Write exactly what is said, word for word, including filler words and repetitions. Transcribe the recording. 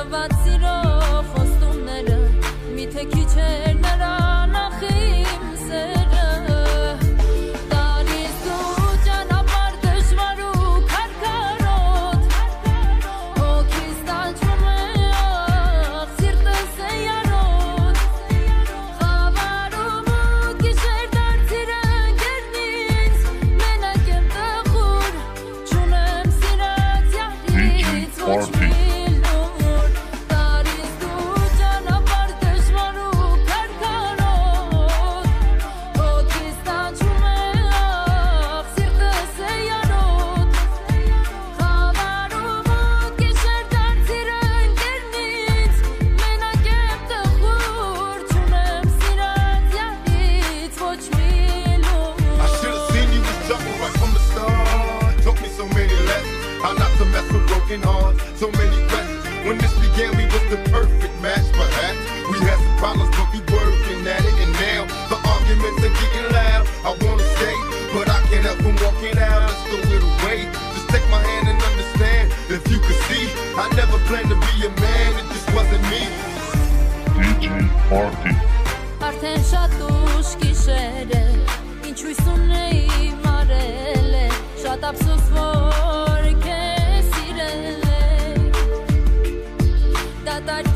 տված սիրո խոստումները միթե քիչ էր նրան ախիմ սերը Տարիս դու ճանապարհ դժվար ու քարքարոտ Հոգիս տանջվում է ախ սիրտս է յարոտ Խավարում ու գիշեր դարձիր ընկերնից Մենակ եմ տխուր չունեմ սիրած յարից ոչ մի So many questions. When this began, we was the perfect match. Perhaps we had some problems, but we working at it. And now the arguments are getting loud. I wanna stay, but I can't help from walking out. Let's throw it away. Just take my hand and understand. If you could see, I never planned to be a man. It just wasn't me. D J Party. Արդեն շատ ուշ գիշեր է, ինչ հույս ունեի մարել է, շատ ափսոս որ քեզ սիրել է, դատարկ